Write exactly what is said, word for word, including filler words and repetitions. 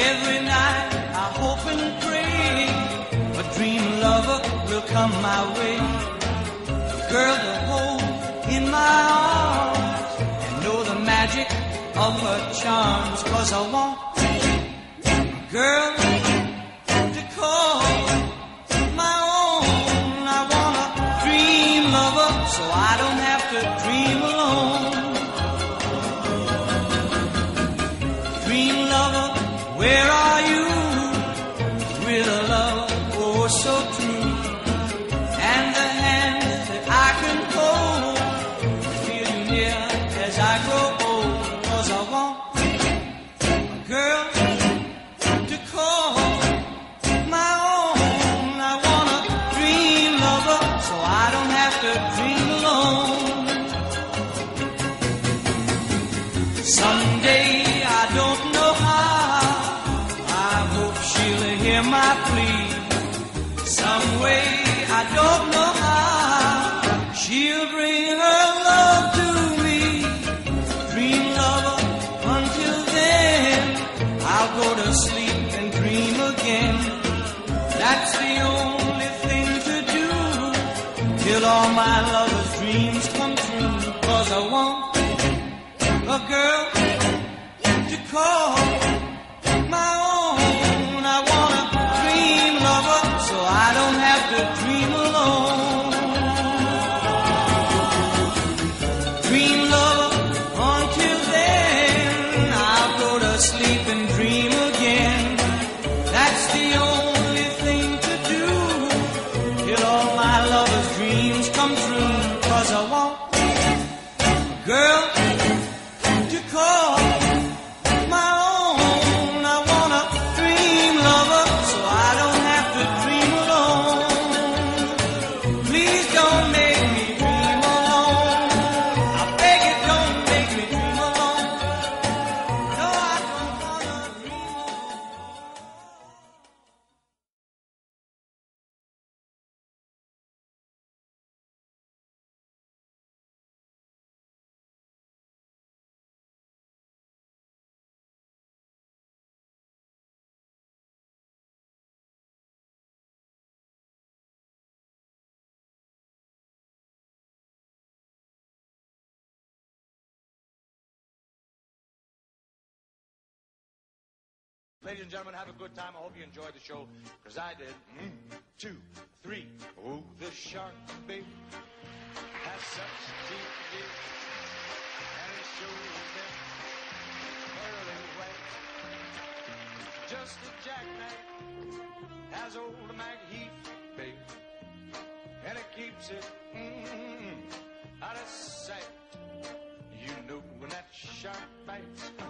Every night I hope and pray a dream lover will come my way. A girl to hold in my arms and know the magic of her charms. 'Cause I want a girl to call my own. I want a dream lover so I don't have to dream alone. Dream lover, where are you? With a love oh so true, and the hand that I can hold, feel you near as I grow old. 'Cause I want a girl to call my own. I want a dream lover so I don't have to dream alone. Someday, I don't know how, I hope she'll hear my plea. Some way, I don't know how, she'll bring her love to me. Dream lover, until then, I'll go to sleep and dream again. That's the only thing to do, till all my lover's dreams come true. 'Cause I want a girl to call my own. I want a dream lover so I don't have to dream alone. Dream lover, until then, I'll go to sleep and dream again. That's the only thing to do, till all my lover's dreams come true. 'Cause I want a girl to call my own. I want a dream lover so I don't have to dream alone. Please don't make me dream alone. I beg you, don't make me dream alone. No, I don't wanna dream alone. Ladies and gentlemen, have a good time. I hope you enjoyed the show, because I did. Mm, two, three. Oh, the shark, baby, has such deep dish, and it shows them pearly white. Just a jackknife has old Mac Heath, baby, and it keeps it mm, out of sight. You know when that shark bites,